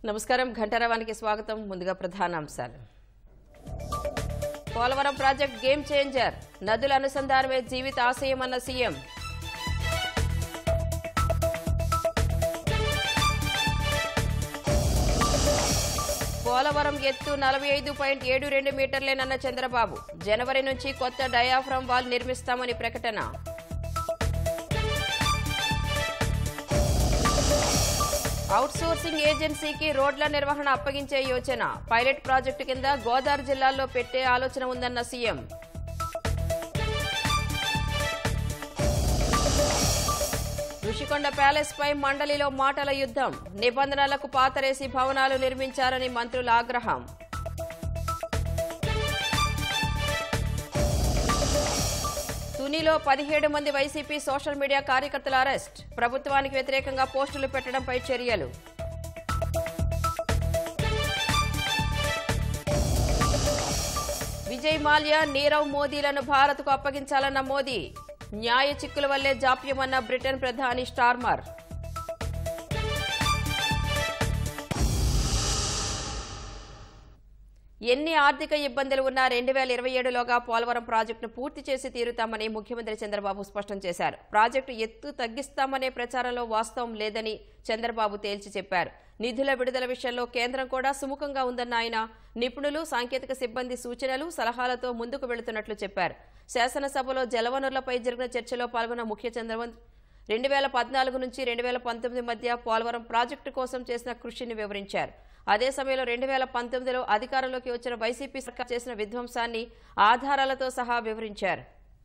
నమస్కారం ఘంటారావానికి స్వాగతం. ముందుగా ప్రధానాంశాలు. పోలవరం ప్రాజెక్ట్ గేమ్ చేంజర్, నదుల అనుసంధానమే జీవిత ఆశయమన్న సీఎం. పోలవరం ఎత్తు 45.72 మీటర్లేనన్న చంద్రబాబు. జనవరి నుంచి కొత్త డయాఫ్రమ్ వాల్ నిర్మిస్తామని ప్రకటన. అవుట్సోర్సింగ్ ఏజెన్సీకి రోడ్ల నిర్వహణ అప్పగించే యోచన. పైలట్ ప్రాజెక్టు కింద గోదావరి జిల్లాల్లో పెట్టే ఆలోచన ఉందన్న సీఎం. ఋషికొండ ప్యాలెస్ పై మండలిలో మాటల యుద్ధం. నిబంధనలకు పాతరేసి భవనాలు నిర్మించారని మంత్రుల ఆగ్రహం. తునిలో 17 మంది వైసీపీ సోషల్ మీడియా కార్యకర్తల అరెస్ట్. ప్రభుత్వానికి వ్యతిరేకంగా పోస్టులు పెట్టడంపై చర్యలు. విజయ్ మాల్యా, నీరవ్ మోదీలను భారత్కు అప్పగించాలన్న మోదీ. న్యాయ చిక్కుల వల్లే జాప్యమన్న బ్రిటన్ ప్రధాని స్టార్మర్. ఎన్ని ఆర్థిక ఇబ్బందులు ఉన్నా 2027లోగా పోలవరం ప్రాజెక్టును పూర్తి చేసి తీరుతామని ముఖ్యమంత్రి చంద్రబాబు స్పష్టం చేశారు. ప్రాజెక్టు ఎత్తు తగ్గిస్తామనే ప్రచారంలో వాస్తవం లేదని చంద్రబాబు తేల్చి చెప్పారు. నిధుల విడుదల విషయంలో కేంద్రం కూడా సుముఖంగా ఉందన్న ఆయన నిపుణులు, సాంకేతిక సిబ్బంది సూచనలు, సలహాలతో ముందుకు వెళుతున్నట్లు చెప్పారు. శాసనసభలో జలవనరులపై జరిగిన చర్చలో పాల్గొన్న ముఖ్య చంద్రబాబు 2014 నుంచి 2019 మధ్య పోలవరం ప్రాజెక్టు కోసం చేసిన కృషిని వివరించారు. అదే సమయంలో 2019లో అధికారంలోకి వచ్చిన వైసీపీ సర్కార్ చేసిన విధ్వంసాన్ని ఆధారాలతో సహా వివరించారు.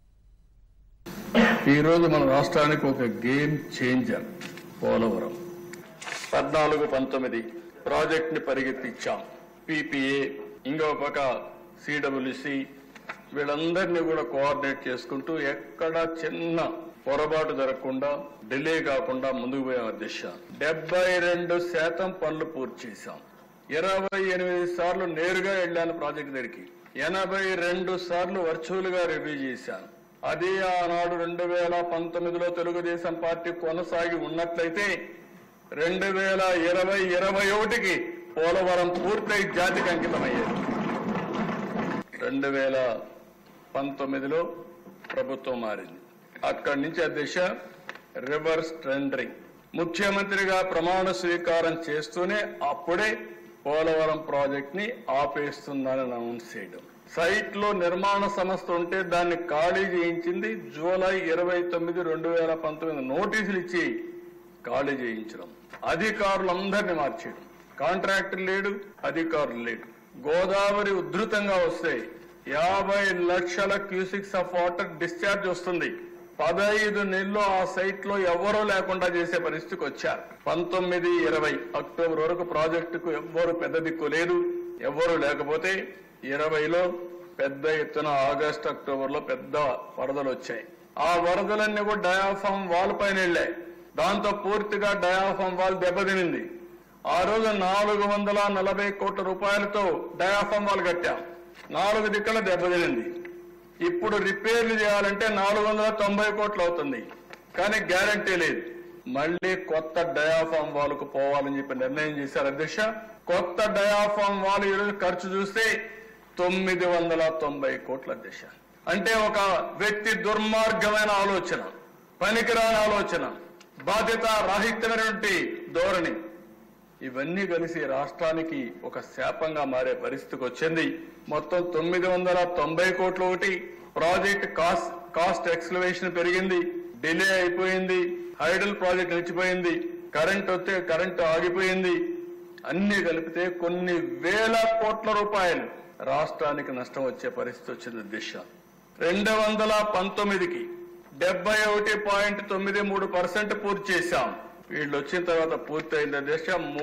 ఈ రోజు మన రాష్ట్రానికి ఒక గేమ్ చేంజర్ పోలవరం. 14-19 ప్రాజెక్ట్ ని పరిగెత్తించాం. పీపీఏ, ఇంకో పక్క సిడబ్ల్యూసి, వీళ్ళందరినీ కూడా కోఆర్డినేట్ చేసుకుంటూ ఎక్కడ చిన్న పొరపాటు జరగకుండా, డిలే కాకుండా ముందుకు పోయే దిశ. 72% పనులు పూర్తి చేశాం. 28 సార్లు నేరుగా వెళ్లాను ప్రాజెక్టు దగ్గరికి. 82 సార్లు వర్చువల్ గా రివ్యూ చేశాను. అదే ఆనాడు 2019లో తెలుగుదేశం పార్టీ కొనసాగి ఉన్నట్లయితే 2020-21కి పోలవరం పూర్తయి జాతికి అంకితమయ్యేది. 2019లో ప్రభుత్వం మారింది. అక్కడి నుంచి ఆ దిశ రివర్స్ ట్రెండింగ్. ముఖ్యమంత్రిగా ప్రమాణ స్వీకారం చేస్తూనే అప్పుడే పోలవరం ప్రాజెక్ట్ ని ఆపేస్తుందని అనౌన్స్ చేయడం. సైట్ లో నిర్మాణ సంస్థ ఉంటే దాన్ని ఖాళీ చేయించింది జూలై 29, 2019 నోటీసులు ఇచ్చి ఖాళీ చేయించడం. అధికారులందరినీ మార్చేయడం. కాంట్రాక్టర్ లేడు, అధికారులు లేడు. గోదావరి ఉధృతంగా వస్తే 50 లక్షల క్యూసిక్స్ ఆఫ్ వాటర్ డిశ్చార్జ్ వస్తుంది. 15 నెలలు ఆ సైట్ లో ఎవరూ లేకుండా చేసే పరిస్థితికి వచ్చారు. 19-20 అక్టోబర్ వరకు ప్రాజెక్టుకు ఎవ్వరు పెద్ద దిక్కు లేదు. ఎవ్వరూ లేకపోతే 20లో పెద్ద ఎత్తున ఆగస్టు, అక్టోబర్లో పెద్ద వరదలు వచ్చాయి. ఆ వరదలన్నీ కూడా డయాఫామ్ వాల్ పైన వెళ్లాయి. దాంతో పూర్తిగా డయాఫామ్ వాల్ దెబ్బతినింది. ఆ రోజు 440 కోట్ల రూపాయలతో డయాఫామ్ వాల్ కట్టాం. 4 దిక్కుల దెబ్బతినింది. ఇప్పుడు రిపేర్లు చేయాలంటే 490 కోట్లు అవుతుంది. కానీ గ్యారంటీ లేదు. మళ్లీ కొత్త డయాఫామ్ వాల్ కు పోవాలని చెప్పి నిర్ణయం చేశారు అధ్యక్ష. కొత్త డయాఫామ్ వాల్ ఈరోజు ఖర్చు చూస్తే 990 కోట్ల అధ్యక్ష. అంటే ఒక వ్యక్తి దుర్మార్గమైన ఆలోచన, పనికిరాని ఆలోచన, బాధ్యత రాహిత్యమైనటువంటి ధోరణి, ఇవన్నీ కలిసి రాష్ట్రానికి ఒక శాపంగా మారే పరిస్థితికి వచ్చింది. మొత్తం 990 కోట్లు. ఒకటి ప్రాజెక్ట్ కాస్ట్ ఎక్స్లవేషన్ పెరిగింది, డిలే అయిపోయింది, హైడల్ ప్రాజెక్ట్ నిలిచిపోయింది, కరెంట్ వస్తే కరెంటు ఆగిపోయింది. అన్ని కలిపితే కొన్ని వేల కోట్ల రూపాయలు రాష్ట్రానికి నష్టం వచ్చే పరిస్థితి వచ్చింది దిశ. 2019కి 71.93% పూర్తి చేశాం. వీళ్ళు వచ్చిన తర్వాత పూర్తయిన దిశ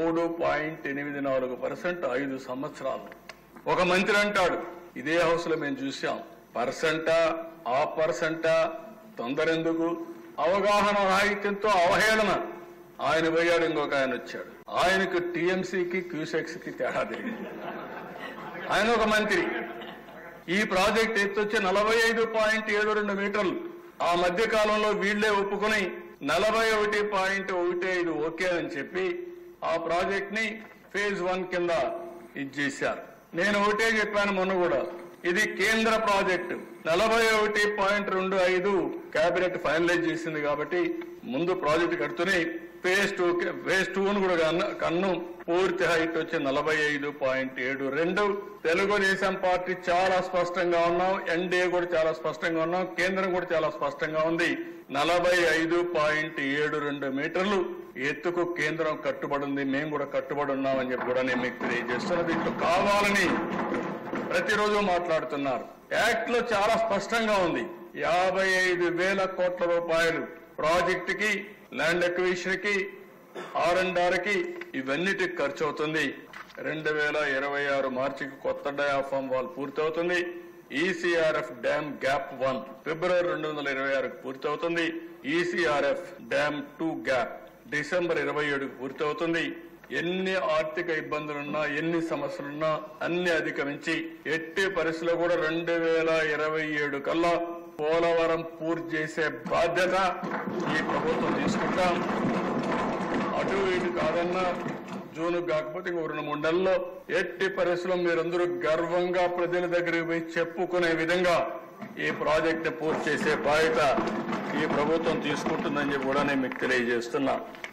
3.84%. 5 సంవత్సరాలు. ఒక మంత్రి అంటాడు, ఇదే హౌస్ లో మేము చూసాం, పర్సెంటా ఆ పర్సెంటా తొందర ఎందుకు, అవగాహన రాహిత్యంతో అవహేళన. ఆయన పోయాడు, ఇంకొక ఆయన వచ్చాడు. ఆయనకు టీఎంసీకి క్యూసెక్స్ కి తేడా తెలియదు. ఆయన ఒక మంత్రి. ఈ ప్రాజెక్ట్ ఎత్తొచ్చి 45.72 మీటర్లు. ఆ మధ్య కాలంలో వీళ్లే ఒప్పుకుని 41.15 ఓకే అని చెప్పి ఆ ప్రాజెక్ట్ ని ఫేజ్ 1 కింద ఇది చేశారు. నేను ఒకటే చెప్పాను మొన్న కూడా, ఇది కేంద్ర ప్రాజెక్టు 41.25 కేబినెట్ ఫైనలైజ్ చేసింది కాబట్టి ముందు ప్రాజెక్టు కడుతూనే ఫేజ్ 2 కూడా కన్ను పూర్తి హైట్ వచ్చి 45.72. తెలుగుదేశం పార్టీ చాలా స్పష్టంగా ఉన్నాం, ఎన్డీఏ కూడా చాలా స్పష్టంగా ఉన్నాం, కేంద్రం కూడా చాలా స్పష్టంగా ఉంది. 45.72 మీటర్లు ఎత్తుకు కేంద్రం కట్టుబడి ఉంది, మేము కూడా కట్టుబడి ఉన్నామని చెప్పి కూడా నేను మీకు తెలియజేస్తున్నా. దీంట్లో కావాలని ప్రతిరోజు మాట్లాడుతున్నారు. యాక్ట్ లో చాలా స్పష్టంగా ఉంది, 55,000 కోట్ల రూపాయలు ప్రాజెక్టుకి, ల్యాండ్ ఎక్విజిషన్ కి, R&R కి ఇవన్నిటికి ఖర్చు అవుతుంది. 2026 మార్చికి కొత్త డయాఫామ్ వాల్ పూర్తవుతుంది. ECRF డ్యామ్ గ్యాప్ 1 ఫిబ్రవరి 2026కు పూర్తవుతుంది. ECRF డ్యామ్ 2 గ్యాప్ డిసెంబర్ 27కు పూర్తవుతుంది. ఎన్ని ఆర్థిక ఇబ్బందులున్నా, ఎన్ని సమస్యలున్నా అన్ని అధిగమించి ఎట్టి పరిస్థితుల్లో కూడా 2027 కల్లా పోలవరం పూర్తి చేసే బాధ్యత ఈ ప్రభుత్వం తీసుకుంటాం. అటు ఇటు కాదన్నా జూన్ కాకపోతే ఇంకో 2-3 నెలల్లో ఎట్టి పరిస్థితుల్లో మీరందరూ గర్వంగా ప్రజల దగ్గరికి పోయి చెప్పుకునే విధంగా ఈ ప్రాజెక్ట్ పూర్తి చేసే బాధ్యత ఈ ప్రభుత్వం తీసుకుంటుందని చెప్పి కూడా నేను మీకు తెలియజేస్తున్నా.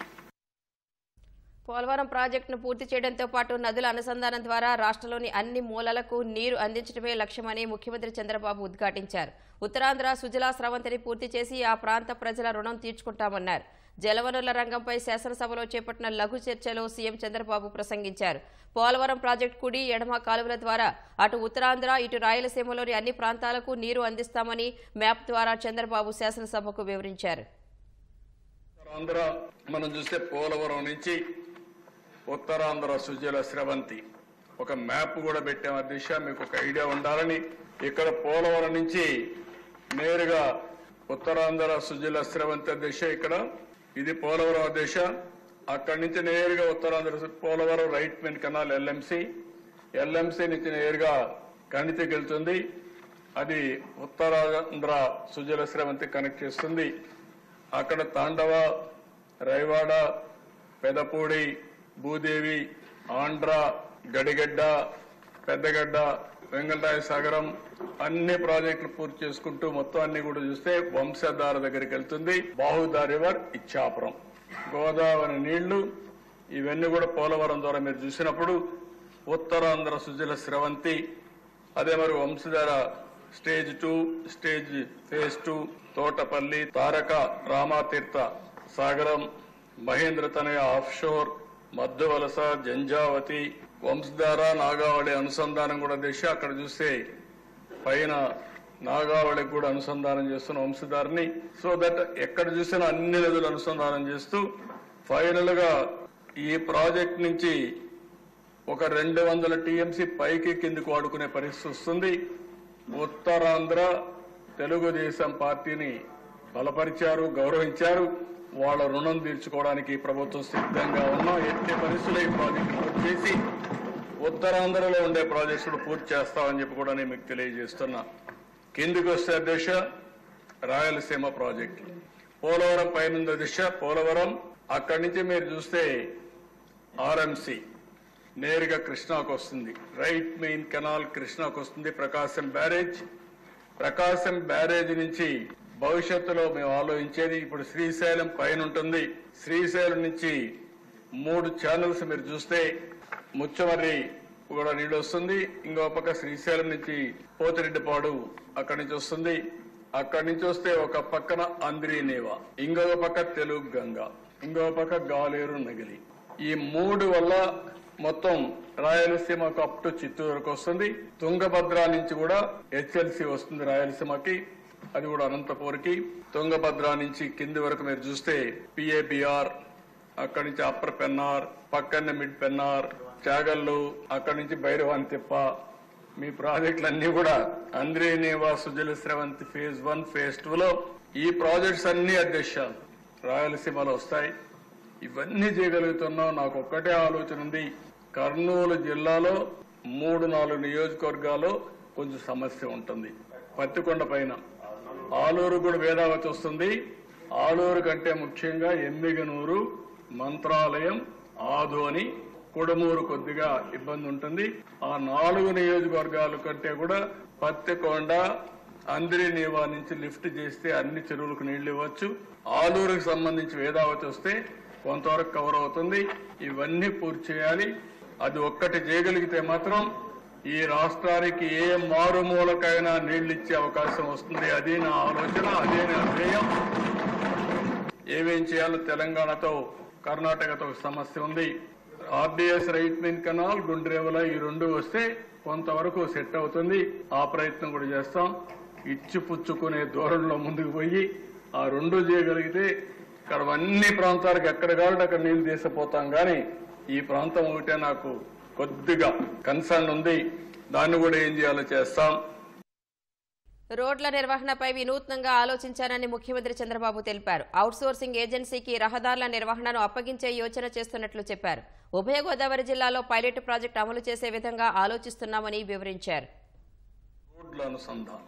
పోలవరం ప్రాజెక్టును పూర్తి చేయడంతో పాటు నదుల అనుసంధానం ద్వారా రాష్ట్రంలోని అన్ని మూలలకు నీరు అందించడమే లక్ష్యమని ముఖ్యమంత్రి చంద్రబాబు ఉద్ఘాటించారు. ఉత్తరాంధ్ర సుజలా స్రవంతిని పూర్తి చేసి ఆ ప్రాంత ప్రజల రుణం తీర్చుకుంటామన్నారు. జలవనరుల రంగంపై శాసనసభలో చేపట్టిన లఘు చర్చలో సీఎం చంద్రబాబు ప్రసంగించారు. పోలవరం ప్రాజెక్టు కుడి, ఎడమ కాలువల ద్వారా అటు ఉత్తరాంధ్ర, ఇటు రాయలసీమలోని అన్ని ప్రాంతాలకు నీరు అందిస్తామని మ్యాప్ ద్వారా చంద్రబాబు శాసనసభకు వివరించారు. మనం చూస్తే పోలవరం నుంచి ఉత్తరాంధ్ర సుజల స్రవంతి ఒక మ్యాప్ కూడా పెట్టాం. అధ్యక్ష, మీకు ఒక ఐడియా ఉండాలని, ఇక్కడ పోలవరం నుంచి నేరుగా ఉత్తరాంధ్ర సుజల స్రవంతి అధ్యక్ష, ఇక్కడ ఇది పోలవరం అధ్యక్ష, అక్కడి నుంచి నేరుగా Uttarandhra Polavaram right main canal LMC నుంచి నేరుగా కణితికి వెళ్తుంది. అది ఉత్తరాంధ్ర సుజల స్రవంతి కనెక్ట్ చేస్తుంది. అక్కడ తాండవ, రైవాడ, పెదపూడి, భూదేవి, ఆంధ్ర, గడిగడ్డ, పెద్దగడ్డ, వెంగళరాయ సాగరం అన్ని ప్రాజెక్టులు పూర్తి చేసుకుంటూ మొత్తం అన్ని కూడా చూస్తే వంశధార దగ్గరికి వెళ్తుంది. బాహుదా రివర్, ఇచ్చాపురం, గోదావరి నీళ్లు ఇవన్నీ కూడా పోలవరం ద్వారా మీరు చూసినప్పుడు ఉత్తరాంధ్ర సుజల స్రవంతి, అదే మరి Vamsadhara stage 2, phase 2, Thotapalli, Taraka, Ramatheertha Sagaram, Mahendra Tanaya offshore, Madhyavalasa, Janjavathi, Vamsadhara, Nagavali అనుసంధానం కూడా దిశ. అక్కడ చూస్తే పైన నాగావళికి కూడా అనుసంధానం చేస్తున్న వంశధారని. సో దట్ ఎక్కడ చూసినా అన్ని నదులు అనుసంధానం చేస్తూ ఫైనల్ గా ఈ ప్రాజెక్ట్ నుంచి ఒక 200 TMC పైకి కిందికి వాడుకునే పరిస్థితి వస్తుంది. ఉత్తరాంధ్ర తెలుగుదేశం పార్టీని బలపరిచారు, గౌరవించారు. వాళ్ళ రుణం తీర్చుకోవడానికి ప్రభుత్వం సిద్ధంగా ఉన్నాం. ఎట్టి పరిస్థితుల్లో ఈ ప్రాజెక్టు పూర్తి చేసి ఉత్తరాంధ్రలో ఉండే ప్రాజెక్టులు పూర్తి చేస్తామని చెప్పి కూడా నేను మీకు తెలియజేస్తున్నా. కిందికి వస్తే అధ్యక్ష రాయలసీమ ప్రాజెక్టు పోలవరం పైన దిశ పోలవరం, అక్కడి నుంచి మీరు చూస్తే RMC నేరుగా కృష్ణాకు వస్తుంది. రైట్ మెయిన్ కెనాల్ కృష్ణాకు వస్తుంది. ప్రకాశం బ్యారేజ్ నుంచి భవిష్యత్తులో మేము ఆలోచించేది ఇప్పుడు శ్రీశైలం పైన ఉంటుంది. శ్రీశైలం నుంచి 3 ఛానల్స్ మీరు చూస్తే ముచ్చమర్రి కూడా నీళ్ళు వస్తుంది. ఇంకో పక్క శ్రీశైలం నుంచి పోతిరెడ్డిపాడు అక్కడి నుంచి వస్తుంది. అక్కడి నుంచి వస్తే ఒక పక్కన అంద్రీనేవా, ఇంకొక పక్క తెలుగు గంగ, ఇంకొక పక్క గాలేరు నగిలి. ఈ 3 వల్ల మొత్తం రాయలసీమకు అప్ టు చిత్తూరు వరకు వస్తుంది. తుంగభద్ర నుంచి కూడా HLC వస్తుంది రాయలసీమకి, అది కూడా అనంతపూర్కి. తుంగభద్ర నుంచి కింది వరకు మీరు చూస్తే PABR, అక్కడి నుంచి అప్పర్ పెన్నార్, పక్కనే మిడ్ పెన్నార్, చాగల్లు, అక్కడి నుంచి భైరవాన్ తిప్ప. మీ ప్రాజెక్టులన్నీ కూడా అంద్రీనేవా సుజల స్రవంతి ఫేజ్ 1, ఫేజ్ 2లో ఈ ప్రాజెక్ట్స్ అన్ని అధ్యక్ష రాయలసీమలో వస్తాయి. ఇవన్నీ చేయగలుగుతున్నాం. నాకు ఒక్కటే ఆలోచన ఉంది, కర్నూలు జిల్లాలో 3-4 నియోజకవర్గాల్లో కొంచెం సమస్య ఉంటుంది. పత్తికొండ పైన ఆలూరు కూడా వేదావతి వస్తుంది. ఆలూరు కంటే ముఖ్యంగా ఎమ్మిగనూరు, మంత్రాలయం, ఆదోని కొడమూరు కొద్దిగా ఇబ్బంది ఉంటుంది. ఆ 4 నియోజకవర్గాల కంటే కూడా పత్తికొండ, అంద్రినీవా నుంచి లిఫ్ట్ చేస్తే అన్ని చెరువులకు నీళ్లు ఇవ్వచ్చు. ఆలూరుకు సంబంధించి వేదావతి వస్తే కొంతవరకు కవర్ అవుతుంది. ఇవన్నీ పూర్తి చేయాలి. అది ఒక్కటి చేయగలిగితే మాత్రం ఈ రాష్ట్రానికి ఏ మారుమూలకైనా నీళ్లు ఇచ్చే అవకాశం వస్తుంది. అదే నా ఆలోచన, అదే నా ధ్యేయం. ఏమేం చేయాలో తెలంగాణతో కర్ణాటకతో సమస్య ఉంది. RDS right main canal, Gundrevula ఈ 2 వస్తే కొంతవరకు సెట్ అవుతుంది. ఆ ప్రయత్నం కూడా చేస్తాం. ఇచ్చి పుచ్చుకునే ధోరణిలో ముందుకు పోయి ఆ 2 చేయగలిగితే ఇక్కడ అన్ని ప్రాంతాలకు ఎక్కడ కావాలంటే అక్కడ నీళ్లు తీసుకుపోతాం. కానీ ఈ ప్రాంతం ఒకటే నాకు కొద్దిగా కన్సర్న్ ఉంది. దాన్ని కూడా ఏం చేయాలో చేస్తాం. రోడ్ల నిర్వహణపై వినూత్నంగా ఆలోచించానని ముఖ్యమంత్రి చంద్రబాబు తెలిపారు. అవుట్సోర్సింగ్ ఏజెన్సీకి రహదారుల నిర్వహణను అప్పగించే యోచన చేస్తున్నట్లు చెప్పారు. ఉభయ గోదావరి జిల్లాలో పైలట్ ప్రాజెక్టు అమలు చేసే విధంగా ఆలోచిస్తున్నామని వివరించారు. రోడ్ల అనుసంధానం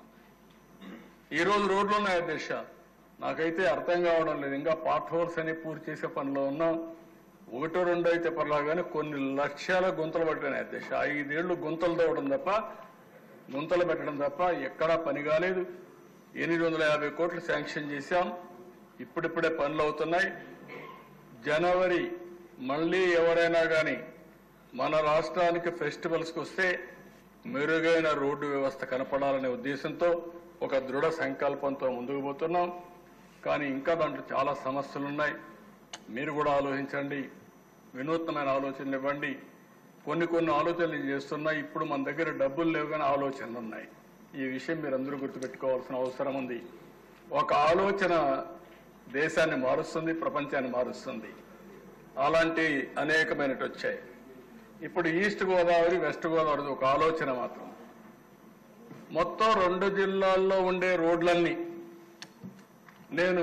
ఈ రోజు రోడ్లు ఉన్నాయి అధ్యక్ష, నాకైతే అర్థం కావడం లేదు. ఇంకా పార్ట్ హోల్స్ అని పూర్తి చేసే పనిలో ఉన్నాం. 1, 2 అయితే పర్లా కానీ కొన్ని లక్షల గుంతలు పట్టినాయి అధ్యక్ష. 5 ఏళ్లు గుంతలు తవ్వడం తప్ప, గుంతలు పెట్టడం తప్ప ఎక్కడా పని కాలేదు. 850 కోట్లు శాంక్షన్ చేశాం. ఇప్పుడిప్పుడే పనులు అవుతున్నాయి. జనవరి మళ్లీ ఎవరైనా కానీ మన రాష్ట్రానికి ఫెస్టివల్స్కి వస్తే మెరుగైన రోడ్డు వ్యవస్థ కనపడాలనే ఉద్దేశంతో ఒక దృఢ సంకల్పంతో ముందుకు పోతున్నాం. కానీ ఇంకా దాంట్లో చాలా సమస్యలు ఉన్నాయి. మీరు కూడా ఆలోచించండి, వినూత్నమైన ఆలోచనలు ఇవ్వండి. కొన్ని ఆలోచనలు చేస్తున్నాయి. ఇప్పుడు మన దగ్గర డబ్బులు లేవు కానీ ఆలోచనలు ఉన్నాయి. ఈ విషయం మీరందరూ గుర్తుపెట్టుకోవాల్సిన అవసరం ఉంది. ఒక ఆలోచన దేశాన్ని మారుస్తుంది, ప్రపంచాన్ని మారుస్తుంది. అలాంటి అనేకమైనవి వచ్చాయి. ఇప్పుడు ఈస్ట్ గోదావరి, వెస్ట్ గోదావరి ఒక ఆలోచన మాత్రం. మొత్తం 2 జిల్లాల్లో ఉండే రోడ్లన్నీ నేను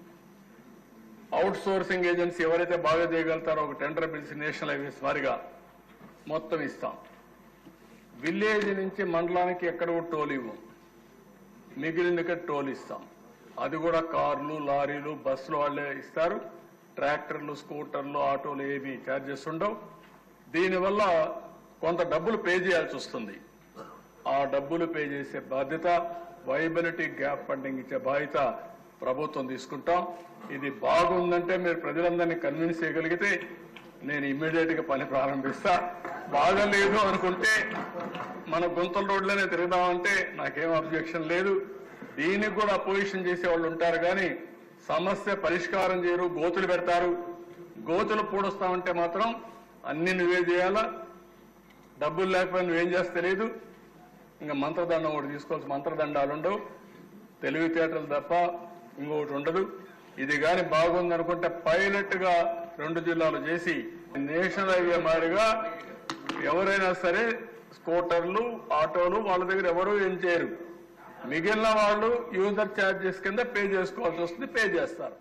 అవుట్ సోర్సింగ్ ఏజెన్సీ ఎవరైతే బాగా చేయగలుగుతారో ఒక టెండర్ పిలిచి నేషనల్ హైవేస్ వారిగా మొత్తం ఇస్తాం. విలేజ్ నుంచి మండలానికి ఎక్కడ టోల్ ఇవ్వం, మిగిలిన టోల్ ఇస్తాం. అది కూడా కార్లు, లారీలు, బస్సులు వాళ్ళే ఇస్తారు. ట్రాక్టర్లు, స్కూటర్లు, ఆటోలు ఏమీ ఛార్జెస్ ఉండవు. దీనివల్ల కొంత డబ్బులు పే చేయాల్సి వస్తుంది. ఆ డబ్బులు పే చేసే బాధ్యత, వైబిలిటీ గ్యాప్ ఫండింగ్ ఇచ్చే బాధ్యత ప్రభుత్వం తీసుకుంటాం. ఇది బాగుందంటే మీరు ప్రజలందరినీ కన్విన్స్ చేయగలిగితే నేను ఇమ్మీడియట్ గా పని ప్రారంభిస్తా. బాగలేదు అనుకుంటే మన గుంతల రోడ్లనే తిరుగుదామంటే నాకేం అబ్జెక్షన్ లేదు. దీనికి కూడా అపోజిషన్ చేసే వాళ్ళు ఉంటారు కానీ సమస్య పరిష్కారం చేయరు, గోతులు పెడతారు. గోతులు పూడుస్తామంటే మాత్రం అన్ని నువ్వే చేయాలా, డబ్బులు లేకపోయినా నువ్వేం చేస్తే తెలియదు. ఇంకా మంత్రదండం ఒకటి తీసుకోవాల్సి, మంత్రదండాలు ఉండవు, తెలివితేటలు తప్ప ఇంకొకటి ఉండదు. ఇది కానీ బాగుందనుకుంటే పైలట్ గా 2 జిల్లాలు చేసి నేషనల్ హైవే మాదిరిగా ఎవరైనా సరే స్కూటర్లు, ఆటోలు వాళ్ళ దగ్గర ఎవరూ ఏం చేయరు. మిగిలిన వాళ్ళు యూజర్ ఛార్జెస్ కింద పే చేసుకోవాల్సి వస్తుంది, పే చేస్తారు.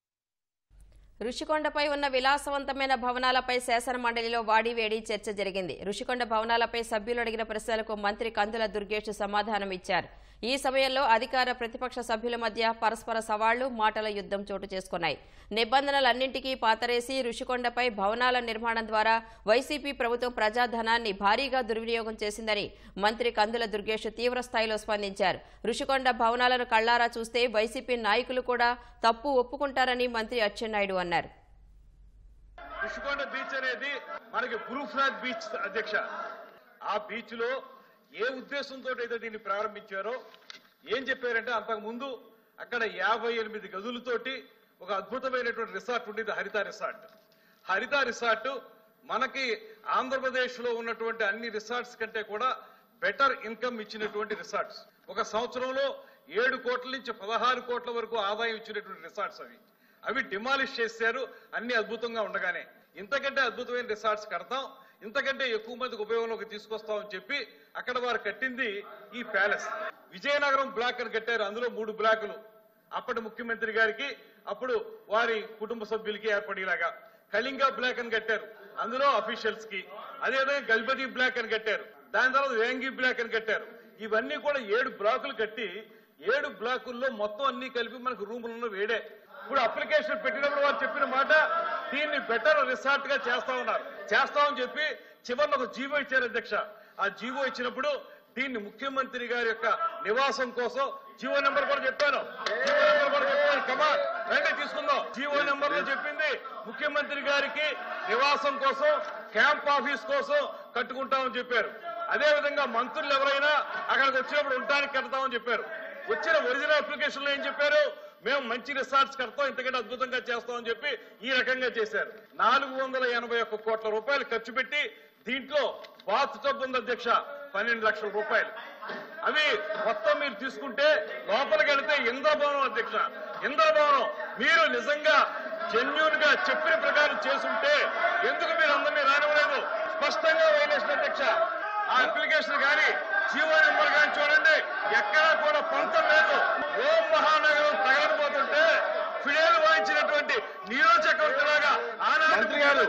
రుషికొండపై ఉన్న విలాసవంతమైన భవనాలపై శాసన మండలిలో వాడివేడి చర్చ జరిగింది. రుషికొండ భవనాలపై సభ్యులు అడిగిన ప్రశ్నలకు మంత్రి కందుల దుర్గేష్ సమాధానం ఇచ్చారు. ఈ సమయంలో అధికార ప్రతిపక్ష సభ్యుల మధ్య పరస్పర సవాళ్లు, మాటల యుద్ధం చోటు చేసుకున్నాయి. నిబంధనలన్నింటికీ పాతరేసి రుషికొండపై భవనాల నిర్మాణం ద్వారా వైసీపీ ప్రభుత్వం ప్రజాధనాన్ని భారీగా దుర్వినియోగం చేసిందని మంత్రి కందుల దుర్గేష్ తీవ్రస్థాయిలో స్పందించారు. రుషికొండ భవనాలను కళ్లారా చూస్తే వైసీపీ నాయకులు కూడా తప్పు ఒప్పుకుంటారని మంత్రి అచ్చెన్నాయుడు అన్నారు. రుషికొండ బీచ్ అనేది మనకి బ్లూ ఫ్లాగ్ బీచ్ అధ్యక్ష. ఆ బీచ్ లో ఏ ఉద్దేశంతో అయితే దీన్ని ప్రారంభించారో ఏం చెప్పారంటే, అంతకు ముందు అక్కడ 58 గదులతోటి ఒక అద్భుతమైనటువంటి రిసార్ట్ ఉండేది, హరిత రిసార్ట్. హరిత రిసార్ట్ మనకి ఆంధ్రప్రదేశ్ లో ఉన్నటువంటి అన్ని రిసార్ట్స్ కంటే కూడా బెటర్ ఇన్కమ్ ఇచ్చినటువంటి రిసార్ట్స్. ఒక సంవత్సరంలో 7 కోట్ల నుంచి 16 కోట్ల వరకు ఆదాయం ఇచ్చినటువంటి రిసార్ట్స్ అవి డిమాలిష్ చేశారు. అన్ని అద్భుతంగా ఉండగానే ఇంతకంటే అద్భుతమైన రిసార్ట్స్ కడతాం, ఇంతకంటే ఎక్కువ మందికి ఉపయోగంలోకి తీసుకొస్తామని చెప్పి అక్కడ వారు కట్టింది ఈ ప్యాలెస్. విజయనగరం బ్లాక్ అని కట్టారు, అందులో 3 బ్లాకులు అప్పటి ముఖ్యమంత్రి గారికి, అప్పుడు వారి కుటుంబ సభ్యులకి ఏర్పడేలాగా. కళింగ బ్లాక్ అని కట్టారు, అందులో అఫీషియల్స్ కి. అదేవిధంగా గల్బదీ బ్లాక్ అని కట్టారు, దాని తర్వాత వేంగి బ్లాక్ అని కట్టారు. ఇవన్నీ కూడా 7 బ్లాకులు కట్టి 7 బ్లాకుల్లో మొత్తం అన్ని కలిపి మనకు రూములను వేడే. ఇప్పుడు అప్లికేషన్ పెట్టినప్పుడు వారు చెప్పిన మాట దీన్ని బెటర్ రిసార్ట్ గా చేస్తా ఉన్నారు. చేస్తామని చెప్పి చివరిలో ఒక జీవో ఇచ్చారు అధ్యక్ష. ఆ జీవో ఇచ్చినప్పుడు దీన్ని ముఖ్యమంత్రి గారి యొక్క నివాసం కోసం జీవో నెంబర్ కూడా చెప్పాను. కమాన్ రండి తీసుకుందాం. జీవో నెంబర్ లో చెప్పింది ముఖ్యమంత్రి గారికి నివాసం కోసం క్యాంప్ ఆఫీస్ కోసం కట్టుకుంటామని చెప్పారు. అదే విధంగా మంత్రులు ఎవరైనా అక్కడికి వచ్చినప్పుడు ఉండడానికి కడతామని చెప్పారు. వచ్చిన ఒరిజినల్ అప్లికేషన్ లో ఏం చెప్పారు? మేము మంచి రిసార్ట్స్ కడతాం, ఇంతకంటే అద్భుతంగా చేస్తామని చెప్పి ఈ రకంగా చేశారు. 481 కోట్ల రూపాయలు ఖర్చు పెట్టి దీంట్లో బాత్ టబ్ ఉంది అధ్యక్ష, 12 లక్షల రూపాయలు. అవి మొత్తం మీరు తీసుకుంటే లోపలికి వెళితే ఇంద్రభవనం అధ్యక్ష, ఇంద్రభవనం. మీరు నిజంగా జెన్యూన్ గా చెప్పిన ప్రకారం చేసుంటే ఎందుకు మీరు అందరినీ రానివ్వలేదు? స్పష్టంగా వైలేషన్ అధ్యక్ష. ఆ అప్లికేషన్ కానీ జీవో నెంబర్ కానీ చూడండి, ఎక్కడా కూడా పంతం లేదు. ఓం మహానగరం తగలబోతుంటే ఫిడేలు వాయించినటువంటి నియోజకవర్గంలాగా మంత్రి గారు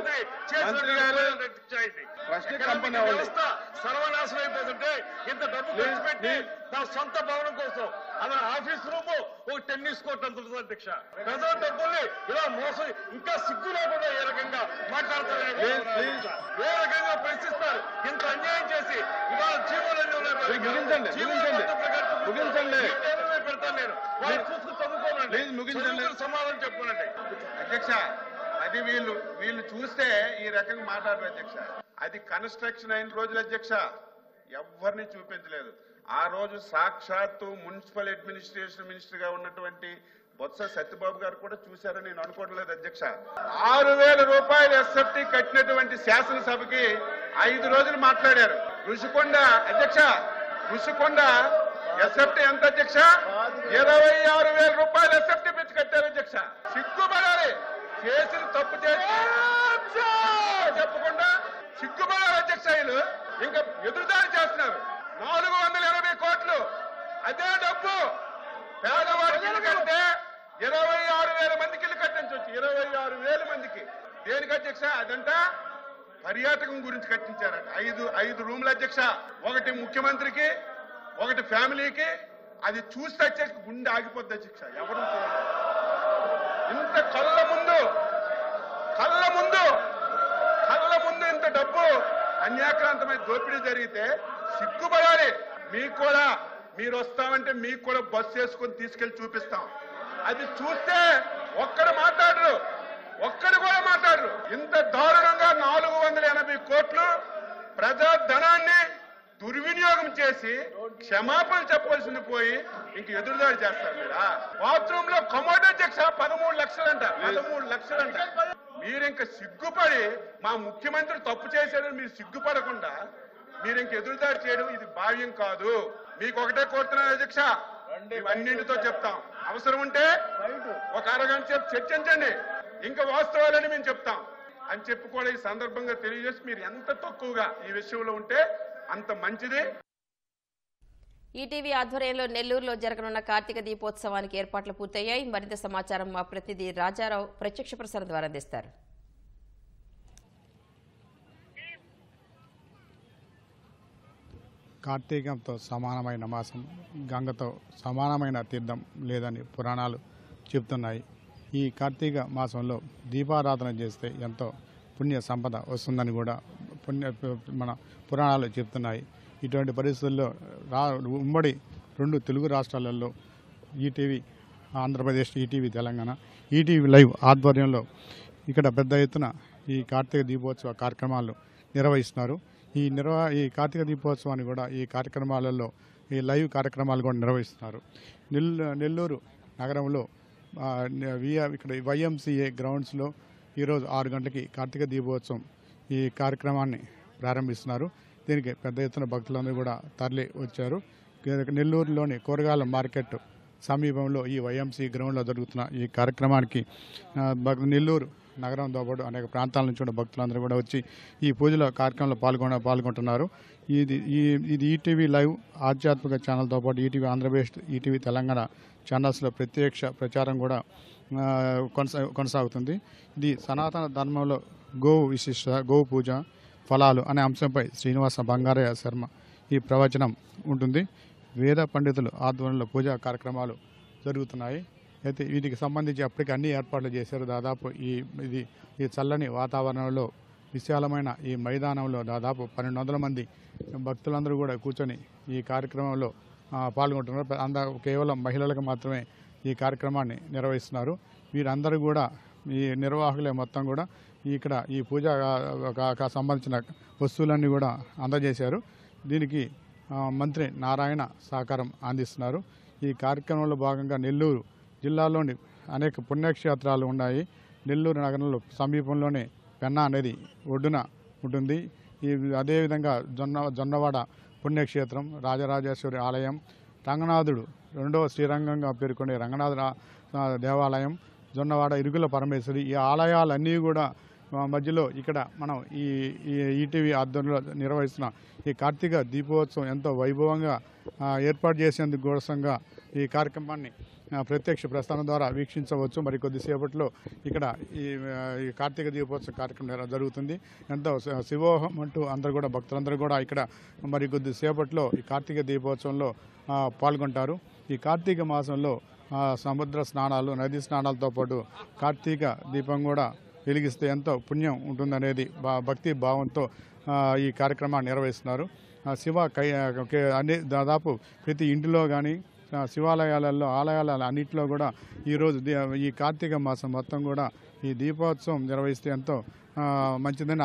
వ్యవస్థ సర్వనాశనం అయిపోతుంటే ఇంత డబ్బు ఖర్చు పెట్టి తన సొంత భవనం కోసం అలా ఆఫీస్ రూమ్ ఒక టెన్నిస్ కోర్ట్ అంత ఉంటుంది అధ్యక్ష. ప్రజల డబ్బుల్ని ఇలా మోసం ఇంకా సిగ్గు లేకుండా ఏ రకంగా మాట్లాడతారు, ఏ రకంగా ప్రశ్నిస్తారు? ఇంత అన్యాయం చేసి ఇవాళ జీవోలన్నీ ముగించండి. పెడతాను నేను, వాళ్ళు చూసుకుని చదువుకోనండి, సమాధానం చెప్పానండి అధ్యక్ష. అది వీళ్ళు చూస్తే ఈ రకంగా మాట్లాడరు అధ్యక్ష. అది కన్స్ట్రక్షన్ అయిన రోజులు అధ్యక్ష, ఎవరిని చూపించలేదు. ఆ రోజు సాక్షాత్తు మున్సిపల్ అడ్మినిస్ట్రేషన్ మినిస్టర్ గా ఉన్నటువంటి బొత్స సత్యబాబు గారు కూడా చూశారని నేను అనుకోవడం లేదు అధ్యక్ష. 6,000 రూపాయలు ఎస్ఎఫ్టీ కట్టినటువంటి శాసనసభకి 5 రోజులు మాట్లాడారు. ఋషికొండ అధ్యక్ష, ఋషికొండ ఎస్ఎఫ్టీ ఎంత అధ్యక్ష? 26,000 రూపాయలు ఎస్ఎఫ్టీ పెంచి కట్టారు అధ్యక్ష. సిగ్గుపడాలి, చేసిన తప్పు చేసి చెప్పకుండా సిగ్గుపడాలి అధ్యక్ష. వీళ్ళు ఇంకా ఎదురుదాడి చేస్తున్నారు. 480 కోట్లు అదే డబ్బు పేదవాడికి ఇల్లు కడితే 26,000 మందికి ఇల్లు కట్టించవచ్చు. 26,000 మందికి దేనికి అధ్యక్ష? అదంట పర్యాటకం గురించి కట్టించారట. 5 రూమ్ల అధ్యక్ష, ఒకటి ముఖ్యమంత్రికి, ఒకటి ఫ్యామిలీకి. అది చూస్తే అధ్యక్ష గుండె ఆగిపోద్ది అధ్యక్ష. ఎవరు ఇంత కళ్ళ ముందు ఇంత డబ్బు అన్యాక్రాంతమైన దోపిడీ జరిగితే సిగ్గుపడాలి. మీకు కూడా మీరు వస్తామంటే మీకు కూడా బస్సు వేసుకొని తీసుకెళ్లి చూపిస్తాం. అది చూస్తే ఒక్కడు కూడా మాట్లాడరు. ఇంత దారుణంగా 480 కోట్లు ప్రజా ధనాన్ని దుర్వినియోగం చేసి క్షమాపణ చెప్పవలసింది పోయి ఇంక ఎదురుదాడి చేస్తారు. మీరు బాత్రూమ్ లో కమోడ్ అధ్యక్ష 13 లక్షలంట. మీరు ఇంకా సిగ్గుపడి మా ముఖ్యమంత్రి తప్పు చేశారని మీరు సిగ్గుపడకుండా మీరు ఇంక ఎదురుదాడి చేయడం ఇది భావ్యం కాదు. మీకు ఒకటే కోరుతున్నాను అధ్యక్ష, అన్నింటితో చెప్తాం. అవసరం ఉంటే ఒక అరగంట సేపు చర్చించండి, ఇంకా వాస్తవాలని మేము చెప్తాం అని చెప్పి కూడా ఈ సందర్భంగా తెలియజేసి మీరు ఎంత తక్కువగా ఈ విషయంలో ఉంటే అంత మంచిది. ఈటీవీ ఆధ్వర్యంలో నెల్లూరులో జరగనున్న కార్తీక దీపోత్సవానికి ఏర్పాట్లు పూర్తయ్యాయి. మరింత సమాచారం మా ప్రతినిధి రాజారావు ప్రత్యక్ష ప్రసారం ద్వారా అందిస్తారు. కార్తీకంతో సమానమైన మాసం, గంగతో సమానమైన తీర్థం లేదని పురాణాలు చెబుతున్నాయి. ఈ కార్తీక మాసంలో దీపారాధన చేస్తే ఎంతో పుణ్య సంపద వస్తుందని కూడా మన పురాణాలు చెప్తున్నాయి. ఇటువంటి పరిస్థితుల్లో ఉమ్మడి 2 తెలుగు రాష్ట్రాలలో ETV Andhra Pradesh, ETV Telangana, ETV live ఆధ్వర్యంలో ఇక్కడ పెద్ద ఎత్తున ఈ కార్తీక దీపోత్సవ కార్యక్రమాలు నిర్వహిస్తున్నారు. ఈ కార్తీక దీపోత్సవాన్ని కూడా ఈ కార్యక్రమాలలో ఈ లైవ్ కార్యక్రమాలు కూడా నిర్వహిస్తున్నారు. నెల్లూరు నగరంలో ఇక్కడ వైఎంసీఏ గ్రౌండ్స్లో ఈరోజు 6 గంటలకి కార్తీక దీపోత్సవం ఈ కార్యక్రమాన్ని ప్రారంభిస్తున్నారు. దీనికి పెద్ద ఎత్తున భక్తులందరూ కూడా తరలి వచ్చారు. నెల్లూరులోని కూరగాయల మార్కెట్ సమీపంలో ఈ వైఎంసీ గ్రౌండ్లో జరుగుతున్న ఈ కార్యక్రమానికి నెల్లూరు నగరంతో పాటు అనేక ప్రాంతాల నుంచి కూడా భక్తులందరూ కూడా వచ్చి ఈ పూజల కార్యక్రమంలో పాల్గొంటున్నారు. ఇది ఈటీవీ లైవ్ ఆధ్యాత్మిక ఛానల్తో పాటు ఈటీవీ ఆంధ్రప్రదేశ్, ఈటీవీ తెలంగాణ ఛానల్స్లో ప్రత్యక్ష ప్రచారం కూడా కొనసాగుతుంది. ఇది సనాతన ధర్మంలో గోవు విశిష్ట, గోవు పూజ, ఫలాలు అనే అంశంపై శ్రీనివాస బంగారయ్య శర్మ ఈ ప్రవచనం ఉంటుంది. వేద పండితులు ఆధ్వర్యంలో పూజా కార్యక్రమాలు జరుగుతున్నాయి. అయితే వీటికి సంబంధించి అప్పటికి అన్ని ఏర్పాట్లు చేశారు. దాదాపు ఈ చల్లని వాతావరణంలో విశాలమైన ఈ మైదానంలో దాదాపు 1200 మంది భక్తులందరూ కూడా కూర్చొని ఈ కార్యక్రమంలో పాల్గొంటున్నారు. కేవలం మహిళలకు మాత్రమే ఈ కార్యక్రమాన్ని నిర్వహిస్తున్నారు. వీరందరూ కూడా ఈ నిర్వాహకులే మొత్తం కూడా ఇక్కడ ఈ పూజకు సంబంధించిన వస్తువులన్నీ కూడా అందజేశారు. దీనికి మంత్రి నారాయణ సహకారం అందిస్తున్నారు. ఈ కార్యక్రమంలో భాగంగా నెల్లూరు జిల్లాలోని అనేక పుణ్యక్షేత్రాలు ఉన్నాయి. నెల్లూరు నగరంలో సమీపంలోనే పెన్నా నది ఒడ్డున ఉంటుంది. అదేవిధంగా జొన్నవాడ పుణ్యక్షేత్రం, రాజరాజేశ్వరి ఆలయం, రంగనాథుడు రెండవ శ్రీరంగంగా పేర్కొనే రంగనాథ దేవాలయం, జొన్నవాడ ఇరుగుల పరమేశ్వరి, ఈ ఆలయాలన్నీ కూడా మధ్యలో ఇక్కడ మనం ఈ ఈటీవీ ఆధ్వర్యంలో నిర్వహిస్తున్న ఈ కార్తీక దీపోత్సవం ఎంతో వైభవంగా ఏర్పాటు చేసేందుకు కోసంగా ఈ కార్యక్రమాన్ని ప్రత్యక్ష ప్రస్థానం ద్వారా వీక్షించవచ్చు. మరి కొద్దిసేపట్లో ఇక్కడ ఈ కార్తీక దీపోత్సవ కార్యక్రమం జరుగుతుంది. ఎంతో శివోహం అంటూ అందరూ కూడా భక్తులందరూ కూడా ఇక్కడ మరి కొద్దిసేపట్లో ఈ కార్తీక దీపోత్సవంలో పాల్గొంటారు. ఈ కార్తీక మాసంలో సముద్ర స్నానాలు, నదీ స్నానాలతో పాటు కార్తీక దీపం కూడా వెలిగిస్తే ఎంతో పుణ్యం ఉంటుందనేది భక్తి భావంతో ఈ కార్యక్రమాన్ని నిర్వహిస్తున్నారు. అన్ని దాదాపు ప్రతి ఇంటిలో కానీ శివాలయాలలో ఆలయాల అన్నింటిలో కూడా ఈరోజు ఈ కార్తీక మాసం మొత్తం కూడా ఈ దీపోత్సవం నిర్వహిస్తే ఎంతో మంచిదని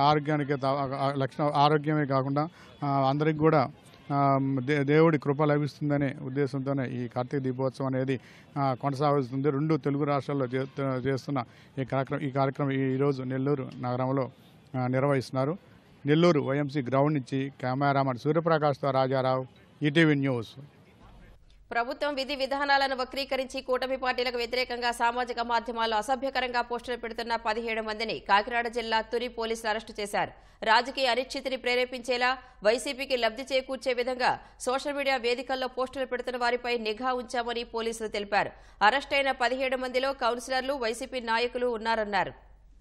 ఆరోగ్యమే కాకుండా అందరికి కూడా దేవుడి కృప లభిస్తుందనే ఉద్దేశంతోనే ఈ కార్తీక దీపోత్సవం అనేది కొనసాగుతుంది. 2 తెలుగు రాష్ట్రాల్లో చేస్తున్న ఈ కార్యక్రమం ఈరోజు నెల్లూరు నగరంలో నిర్వహిస్తున్నారు. నెల్లూరు వైఎంసీ గ్రౌండ్ నుంచి కెమెరామన్ సూర్యప్రకాష్తో రాజారావు, ఈటీవీ న్యూస్. ప్రభుత్వం విధి విధానాలను వక్రీకరించి కూటమి పార్టీలకు వ్యతిరేకంగా సామాజిక మాధ్యమాల్లో అసభ్యకరంగా పోస్టులు పెడుతున్న 17 మందిని కాకినాడ జిల్లా తుని పోలీసులు అరెస్టు చేశారు. రాజకీయ అనిశ్చితిని ప్రేరేపించేలా వైసీపీకి లబ్ధి చేకూర్చే విధంగా సోషల్ మీడియా వేదికల్లో పోస్టులు పెడుతున్న వారిపై నిఘా ఉంచామని పోలీసులు తెలిపారు. అరెస్టైన 17 మందిలో కౌన్సిలర్లు, వైసీపీ నాయకులు ఉన్నారన్నారు.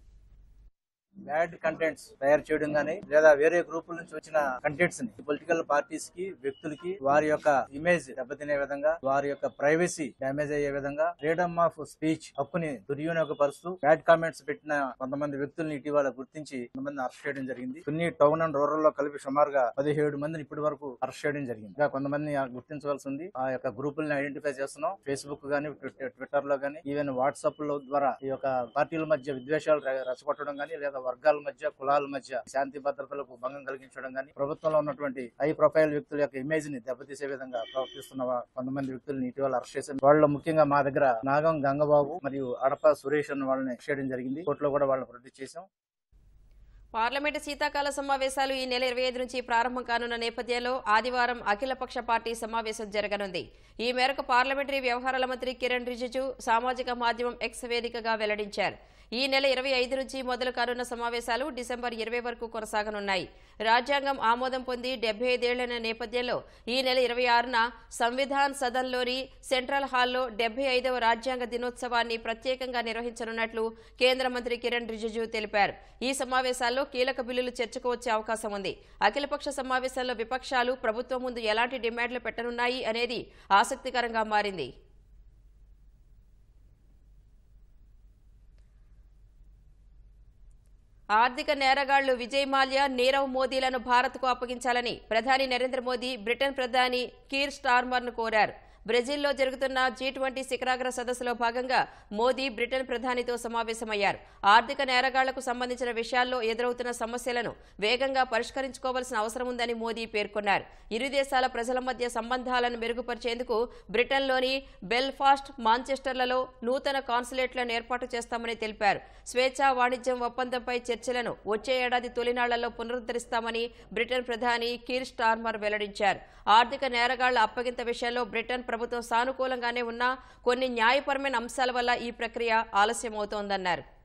బ్యాడ్ కంటెంట్స్ తయారు చేయడం గానీ లేదా వేరే గ్రూపుల నుంచి వచ్చిన కంటెంట్స్ ని పొలిటికల్ పార్టీస్ కి, వ్యక్తులకి వారి యొక్క ఇమేజ్ దెబ్బతినే విధంగా, వారి యొక్క ప్రైవసీ డ్యామేజ్ అయ్యే విధంగా, ఫ్రీడమ్ ఆఫ్ స్పీచ్ హక్కుని దుర్వినియోగపరుస్తూ బ్యాడ్ కామెంట్స్ పెట్టిన కొంతమంది వ్యక్తుల్ని ఇటీవల గుర్తించి కొంతమంది అరెస్ట్ చేయడం జరిగింది. కొన్ని టౌన్ అండ్ రూరల్ లో కలిపి సుమారుగా 17 మందిని ఇప్పటి వరకు అరెస్ట్ చేయడం జరిగింది. ఇంకా కొంతమంది గుర్తించవలసి ఉంది. ఆ యొక్క గ్రూపుల్ని ఐడెంటిఫై చేస్తున్నాం. ఫేస్బుక్ గానీ, ట్విట్టర్ లో గానీ, ఈవెన్ వాట్సాప్ లో ద్వారా ఈ యొక్క పార్టీల మధ్య విద్వేషాలు రెచ్చగొట్టడం గానీ, లేదా వర్గాల మధ్య, కులాల మధ్య శాంతి భద్రతలకు భంగం కలిగించడం గానీ, ప్రభుత్వంలో ఉన్నటువంటి హై ప్రొఫైల్ వ్యక్తుల యొక్క ఇమేజ్ ని దెబ్బతీసే విధంగా ప్రవర్తిస్తున్న కొంతమంది వ్యక్తులను ఇటీవల అరెస్ట్ చేశారు. వాళ్ళు ముఖ్యంగా మా దగ్గర నాగం గంగబాబు మరియు అడప సురేష్ అన్న వాళ్ళని అరెస్ట్ చేయడం జరిగింది. కోర్టులో కూడా వాళ్ళని ప్రొడ్యూస్ చేశాం. పార్లమెంటు శీతాకాల సమావేశాలు ఈ నెల 25 నుంచి ప్రారంభం కానున్న నేపథ్యంలో ఆదివారం అఖిలపక్ష పార్టీ సమావేశం జరగనుంది. ఈ మేరకు పార్లమెంటరీ వ్యవహారాల మంత్రి కిరణ్ రిజిజు సామాజిక మాధ్యమం ఎక్స్ వేదికగా వెల్లడించారు. ఈ నెల 25 నుంచి మొదలు కానున్న సమావేశాలు డిసెంబర్ 20 వరకు కొనసాగనున్నాయి. రాజ్యాంగం ఆమోదం పొంది 75 ఏళ్లైన నేపథ్యంలో ఈ నెల 26న సంవిధాన్ సదన్లోని సెంట్రల్ హాల్లో 75వ రాజ్యాంగ దినోత్సవాన్ని ప్రత్యేకంగా నిర్వహించనున్నట్లు కేంద్ర మంత్రి కిరణ్ రిజిజు తెలిపారు. ఈ సమావేశాల్లో కీలక బిల్లులు చర్చకు వచ్చే అవకాశం ఉంది. అఖిలపక్ష సమావేశాల్లో విపక్షాలు ప్రభుత్వం ముందు ఎలాంటి డిమాండ్లు పెట్టనున్నాయి అనేది ఆసక్తికరంగా మారింది. ఆర్థిక నేరగాళ్లు విజయ్ మాల్యా, నీరవ్ మోదీలను భారత్కు అప్పగించాలని ప్రధాని నరేంద్ర మోదీ బ్రిటన్ ప్రధాని కీర్ స్టార్మర్ను కోరారు. బ్రెజిల్లో జరుగుతున్న G20 శిఖరాగ్ర సదస్సులో భాగంగా మోదీ బ్రిటన్ ప్రధానితో సమావేశమయ్యారు. ఆర్థిక నేరగాళ్లకు సంబంధించిన విషయాల్లో ఎదురవుతున్న సమస్యలను వేగంగా పరిష్కరించుకోవాల్సిన అవసరం ఉందని మోదీ పేర్కొన్నారు. ఇరు దేశాల ప్రజల మధ్య సంబంధాలను మెరుగుపరిచేందుకు బ్రిటన్లోని బెల్ఫాస్ట్, మాంచెస్టర్లలో నూతన కాన్సులేట్లను ఏర్పాటు చేస్తామని తెలిపారు. స్వేచ్ఛా వాణిజ్యం ఒప్పందంపై చర్చలను వచ్చే ఏడాది తొలినాళ్లలో పునరుద్ధరిస్తామని బ్రిటన్ ప్రధాని కీర్ స్టార్మర్ వెల్లడించారు. ఆర్థిక నేరగాళ్ల అప్పగింత విషయంలో బ్రిటన్ ప్రభుత్వం సానుకూలంగానే ఉన్నా కొన్ని న్యాయపరమైన అంశాల వల్ల ఈ ప్రక్రియ ఆలస్యమవుతోందన్నారు.